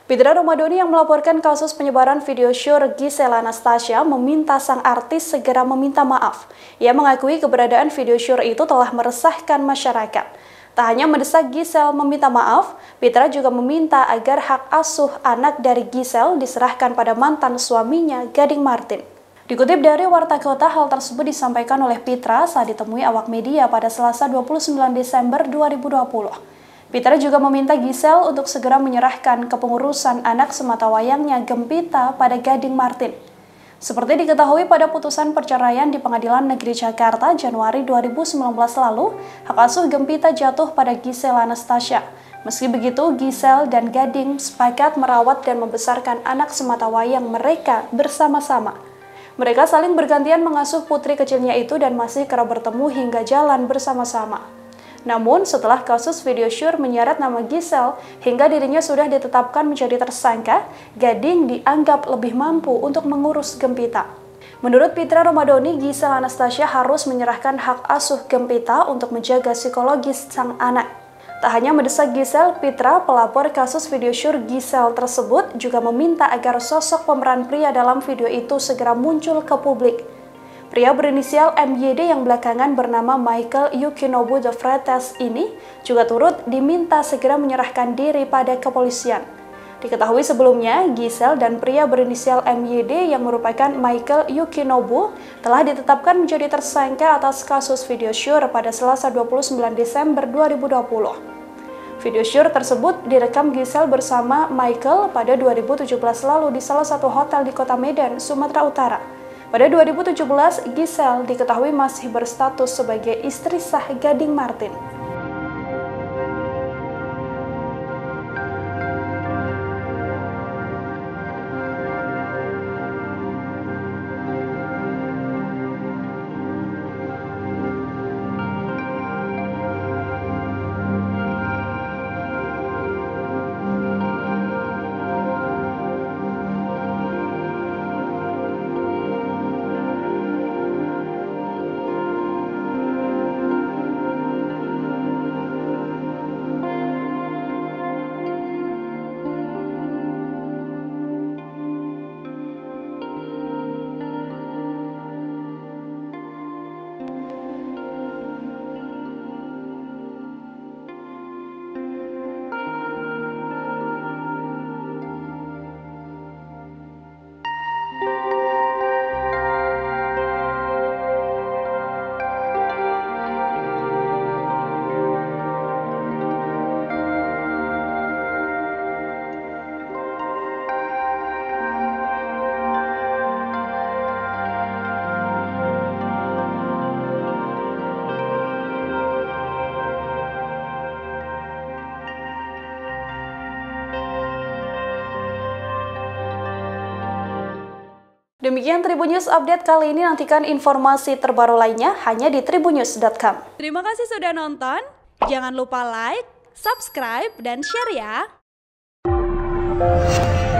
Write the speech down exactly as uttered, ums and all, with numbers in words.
Fitra Ramadhani yang melaporkan kasus penyebaran video syur Giselle Anastasia meminta sang artis segera meminta maaf. Ia mengakui keberadaan video syur itu telah meresahkan masyarakat. Tak hanya mendesak Giselle meminta maaf, Fitra juga meminta agar hak asuh anak dari Giselle diserahkan pada mantan suaminya, Gading Martin. Dikutip dari Warta Kota, hal tersebut disampaikan oleh Fitra saat ditemui awak media pada Selasa dua puluh sembilan Desember dua ribu dua puluh. Fitra juga meminta Giselle untuk segera menyerahkan kepengurusan anak sematawayangnya Gempita pada Gading Martin. Seperti diketahui pada putusan perceraian di Pengadilan Negeri Jakarta Januari dua ribu sembilan belas lalu, hak asuh Gempita jatuh pada Giselle Anastasia. Meski begitu, Giselle dan Gading sepakat merawat dan membesarkan anak sematawayang mereka bersama-sama. Mereka saling bergantian mengasuh putri kecilnya itu dan masih kerap bertemu hingga jalan bersama-sama. Namun, setelah kasus video syur menyeret nama Giselle hingga dirinya sudah ditetapkan menjadi tersangka, Gading dianggap lebih mampu untuk mengurus Gempita. Menurut Fitra Ramadhani, Giselle Anastasia harus menyerahkan hak asuh Gempita untuk menjaga psikologis sang anak. Tak hanya mendesak Giselle, Fitra, pelapor kasus video syur Giselle tersebut, juga meminta agar sosok pemeran pria dalam video itu segera muncul ke publik. Pria berinisial M Y D yang belakangan bernama Michael Yukinobu de Freitas ini juga turut diminta segera menyerahkan diri pada kepolisian. Diketahui sebelumnya, Giselle dan pria berinisial M Y D yang merupakan Michael Yukinobu telah ditetapkan menjadi tersangka atas kasus video syur pada Selasa dua puluh sembilan Desember dua ribu dua puluh. Video syur tersebut direkam Giselle bersama Michael pada dua ribu tujuh belas lalu di salah satu hotel di Kota Medan, Sumatera Utara. Pada dua ribu tujuh belas, Giselle diketahui masih berstatus sebagai istri sah Gading Martin. Demikian Tribun News Update kali ini, nantikan informasi terbaru lainnya hanya di tribunnews dot com. Terima kasih sudah nonton, jangan lupa like, subscribe, dan share ya!